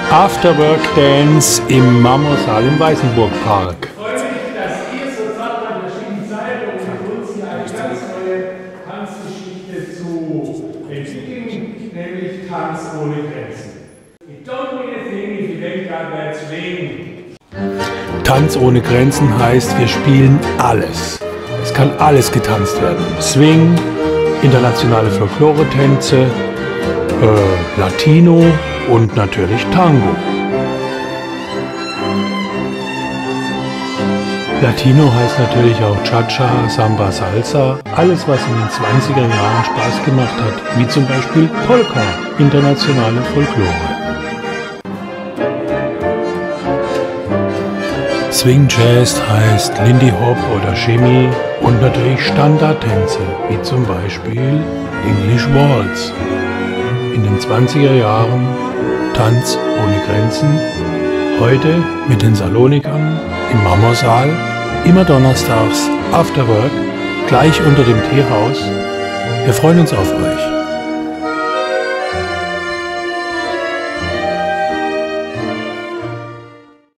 Afterwork Dance im Marmorsaal im Weißenburg-Park. Ich freue mich, dass ihr sofort an der verschiedenen Seite und mit uns hier eine ganz neue Tanzgeschichte zu entwickeln, nämlich Tanz ohne Grenzen. It don't mean a thing if you don't got that swing. Tanz ohne Grenzen heißt, wir spielen alles. Es kann alles getanzt werden. Swing, internationale Folklore-Tänze, Latino und natürlich Tango. Latino heißt natürlich auch Cha-Cha, Samba, Salsa, alles was in den 20er Jahren Spaß gemacht hat, wie zum Beispiel Polka, internationale Folklore. Swing Jazz heißt Lindy Hop oder Shimmy und natürlich Standardtänze, wie zum Beispiel English Waltz. In den 20er Jahren Tanz ohne Grenzen, heute mit den Salonikern im Marmorsaal, immer donnerstags Afterwork, gleich unter dem Teehaus. Wir freuen uns auf euch.